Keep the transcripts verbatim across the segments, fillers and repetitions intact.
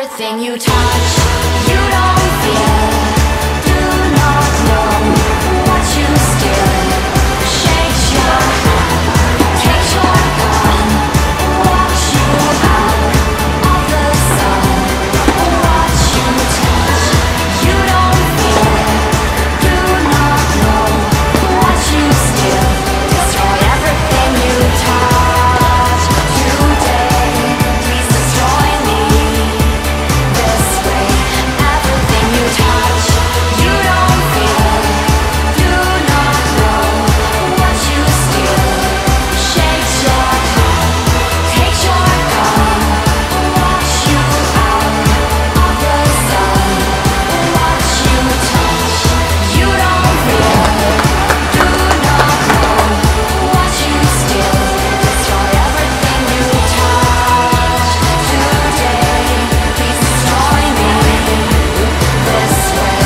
everything you touch. You don't feel, do not know what you steal. Shakes your hand, takes your gun, walks you out of the sun. What you touch, you don't feel, do not know what you steal. Destroy everything you touch today. Please destroy me this way. Everything you touch, you don't feel, do not know what you steal. Shakes your hand, takes your gun, walks you out of the sun. What you touch, you don't feel, do not know what you steal. Destroy everything you touch today. Please destroy me this way.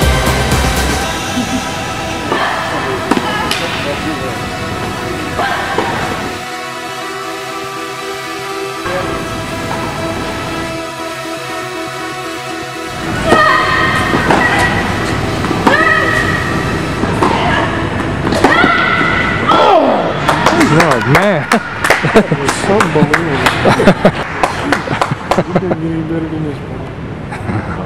Oh man. It's unbelievable. You've been getting better than this, bro.